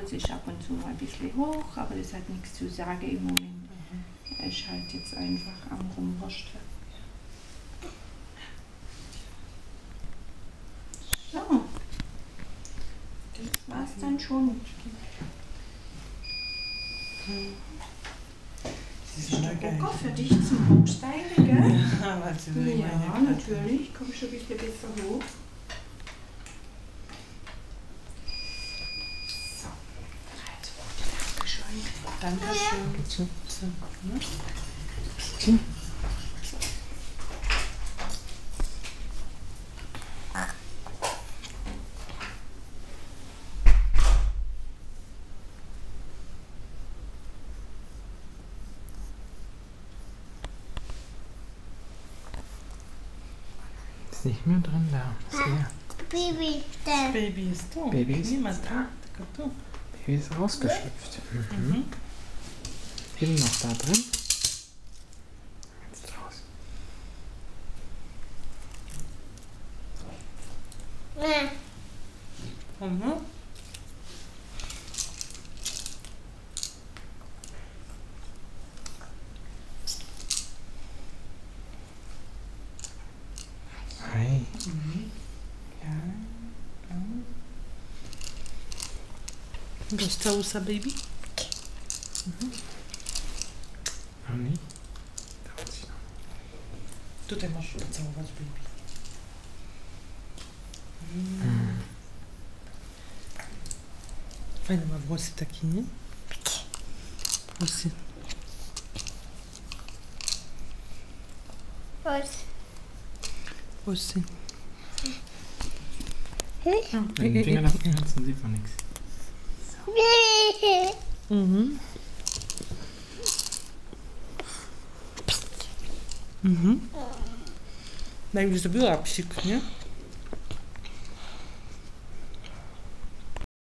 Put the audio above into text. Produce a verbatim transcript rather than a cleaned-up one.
Puls ist ab und zu mal ein bisschen hoch, aber das hat nichts zu sagen im Moment. Mhm. Er ist halt jetzt einfach am Rumwursteln. So. Das war's dann schon. Das ist Ist schon der geil. Hocker für dich zum Hochsteigen, gell? Ja, weil sie will Ja, meine natürlich. Komm schon ein bisschen besser hoch. So. Dankeschön. Dankeschön. So, so, ne? Hm. Ist nicht mehr drin da. Ist leer. Baby, Das der. Baby ist da. Baby ist Niemand da. da. Da. Baby ist rausgeschlüpft. Mhm. Mhm. Innen noch da drin. Jetzt raus. Ja. Mhm. Hi. Mhm. Ja. Mhm. Dostał sa baby? Noch nicht? Traut sich noch nicht. Tutaj możesz pocałować baby. Mhm. Fajne ma włosy takie, nie? Włosy. Was? Włosy. Wenn den Finger nach unten hältst, dann sieht man nichts. Mhm. Mhm. No i już zrobiła psik, nie?